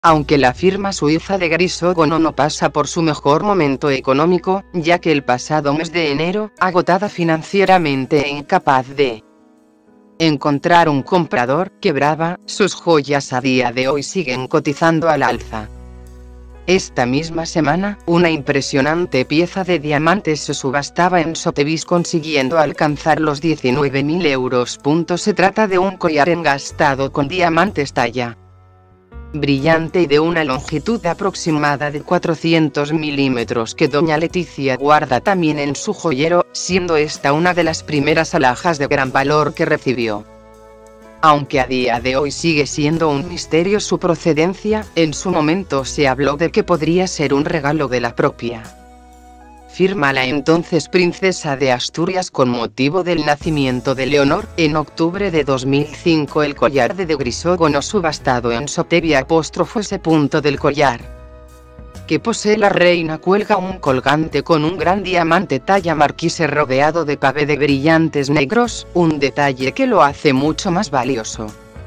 Aunque la firma suiza de Grisógono no pasa por su mejor momento económico, ya que el pasado mes de enero, agotada financieramente e incapaz de encontrar un comprador, quebraba, sus joyas a día de hoy siguen cotizando al alza. Esta misma semana, una impresionante pieza de diamantes se subastaba en Sotheby's consiguiendo alcanzar los 19.000 euros. Se trata de un collar engastado con diamantes talla brillante y de una longitud aproximada de 400 milímetros que doña Leticia guarda también en su joyero, siendo esta una de las primeras alhajas de gran valor que recibió. Aunque a día de hoy sigue siendo un misterio su procedencia, en su momento se habló de que podría ser un regalo de la propia firma la entonces princesa de Asturias con motivo del nacimiento de Leonor. En octubre de 2005 el collar de Grisógono subastado en Sotheby's. Ese punto del collar que posee la reina cuelga un colgante con un gran diamante talla marquise rodeado de pavé de brillantes negros, un detalle que lo hace mucho más valioso.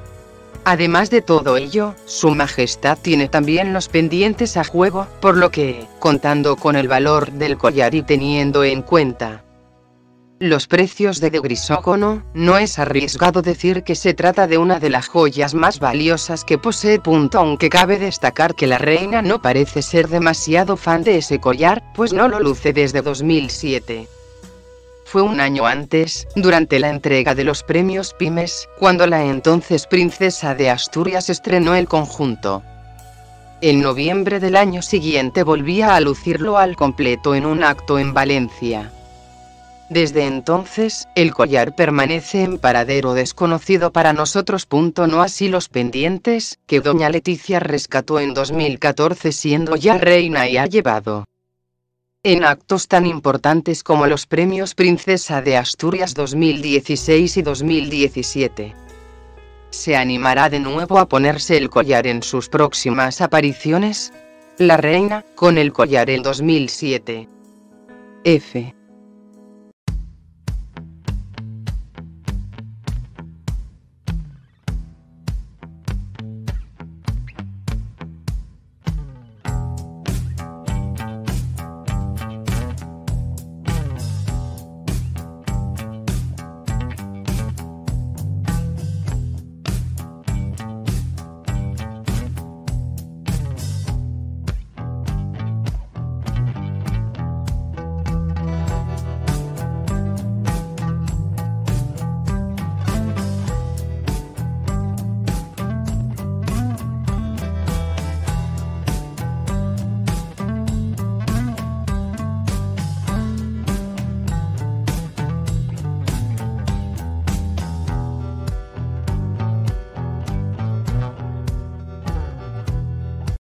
Además de todo ello, su majestad tiene también los pendientes a juego, por lo que, contando con el valor del collar y teniendo en cuenta los precios de Grisógono, no es arriesgado decir que se trata de una de las joyas más valiosas que posee. Aunque cabe destacar que la reina no parece ser demasiado fan de ese collar, pues no lo luce desde 2007. Fue un año antes, durante la entrega de los premios Pymes, cuando la entonces princesa de Asturias estrenó el conjunto. En noviembre del año siguiente volvía a lucirlo al completo en un acto en Valencia. Desde entonces, el collar permanece en paradero desconocido para nosotros. No así los pendientes, que doña Leticia rescató en 2014 siendo ya reina y ha llevado en actos tan importantes como los premios Princesa de Asturias 2016 y 2017. ¿Se animará de nuevo a ponerse el collar en sus próximas apariciones? La reina, con el collar en 2007. F.